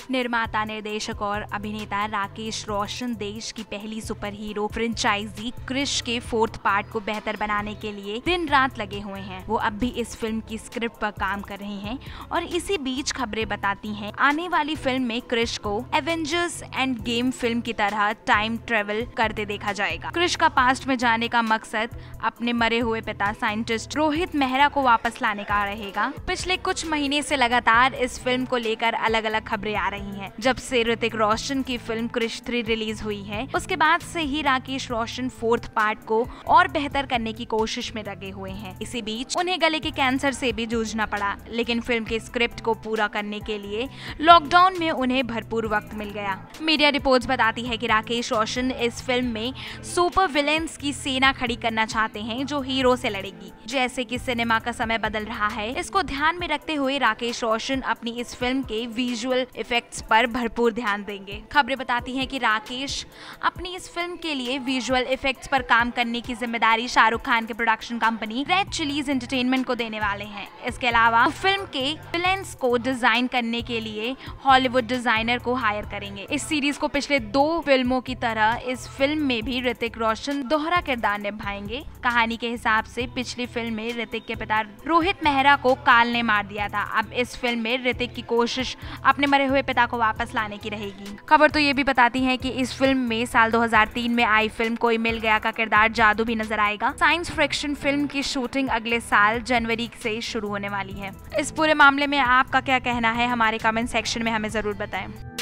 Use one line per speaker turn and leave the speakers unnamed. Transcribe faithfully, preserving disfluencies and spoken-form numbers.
निर्माता, निर्देशक और अभिनेता राकेश रोशन देश की पहली सुपर हीरो फ्रेंचाइजी क्रिश के फोर्थ पार्ट को बेहतर बनाने के लिए दिन रात लगे हुए हैं। वो अब भी इस फिल्म की स्क्रिप्ट पर काम कर रहे हैं और इसी बीच खबरें बताती हैं आने वाली फिल्म में क्रिश को एवेंजर्स एंड गेम फिल्म की तरह टाइम ट्रेवल करते देखा जाएगा। क्रिश का पास्ट में जाने का मकसद अपने मरे हुए पिता साइंटिस्ट रोहित मेहरा को वापस लाने का रहेगा। पिछले कुछ महीने से लगातार इस फिल्म को लेकर अलग अलग खबरें आ रही हैं। जब से ऋतिक रोशन की फिल्म क्रिश थ्री रिलीज हुई है, उसके बाद से ही राकेश रोशन फोर्थ पार्ट को और बेहतर करने की कोशिश में लगे हुए हैं। इसी बीच उन्हें गले के कैंसर से भी जूझना पड़ा, लेकिन फिल्म के स्क्रिप्ट को पूरा करने के लिए लॉकडाउन में उन्हें भरपूर वक्त मिल गया। मीडिया रिपोर्ट्स बताती है कि राकेश रोशन इस फिल्म में सुपर विलेंस की सेना खड़ी करना चाहते हैं जो हीरो से लड़ेगी। जैसे कि सिनेमा का समय बदल रहा है, इसको ध्यान में रखते हुए राकेश रोशन अपनी इस फिल्म के विजुअल इफेक्ट्स पर भरपूर ध्यान देंगे। खबरें बताती हैं कि राकेश अपनी इस फिल्म के लिए विजुअल इफेक्ट्स पर काम करने की जिम्मेदारी शाहरुख खान के production company red chillies entertainment को देने वाले हैं। इसके अलावा फिल्म के विलेंस को डिजाइन करने के लिए हॉलीवुड डिजाइनर को हायर करेंगे। इस सीरीज को पिछले दो फिल्मों की तरह इस फिल्म में भी ऋतिक रोशन दोहरा किरदार निभाएंगे। कहानी के हिसाब से पिछली फिल्म में ऋतिक के पिता रोहित मेहरा को काल ने मार दिया था। अब इस फिल्म में ऋतिक की कोशिश अपने मरे हुए पिता को वापस लाने की रहेगी। खबर तो ये भी बताती है कि इस फिल्म में साल दो हज़ार तीन में आई फिल्म कोई मिल गया का किरदार जादू भी नजर आएगा। साइंस फिक्शन फिल्म की शूटिंग अगले साल जनवरी से शुरू होने वाली है। इस पूरे मामले में आपका क्या कहना है, हमारे कमेंट सेक्शन में हमें जरूर बताएं।